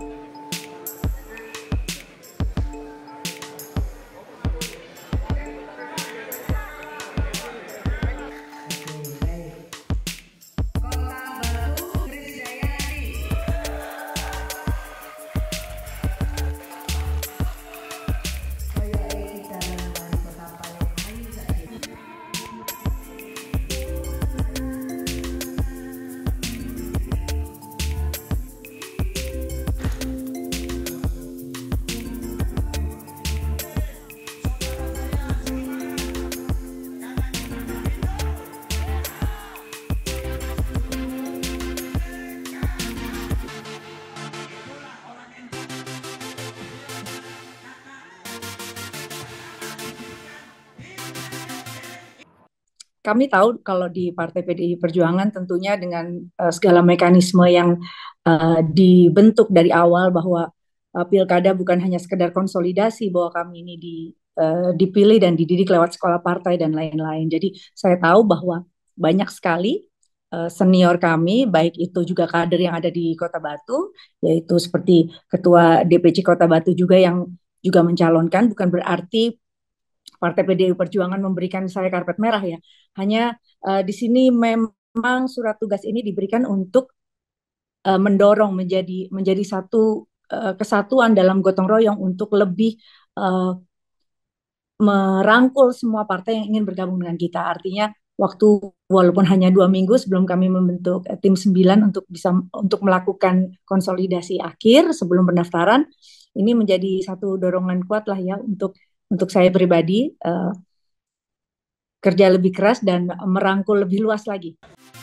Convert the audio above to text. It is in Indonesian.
Kami tahu kalau di Partai PDI Perjuangan tentunya dengan segala mekanisme yang dibentuk dari awal bahwa pilkada bukan hanya sekedar konsolidasi bahwa kami ini dipilih dan dididik lewat sekolah partai dan lain-lain. Jadi saya tahu bahwa banyak sekali senior kami, baik itu juga kader yang ada di Kota Batu, yaitu seperti Ketua DPC Kota Batu juga yang juga mencalonkan, bukan berarti Partai PDI Perjuangan memberikan saya karpet merah ya. Hanya di sini memang surat tugas ini diberikan untuk mendorong menjadi satu kesatuan dalam gotong royong untuk lebih uh, merangkul semua partai yang ingin bergabung dengan kita. Artinya waktu walaupun hanya 2 minggu sebelum kami membentuk tim 9 untuk melakukan konsolidasi akhir sebelum pendaftaran, ini menjadi satu dorongan kuat lah ya untuk saya pribadi kerja lebih keras dan merangkul lebih luas lagi.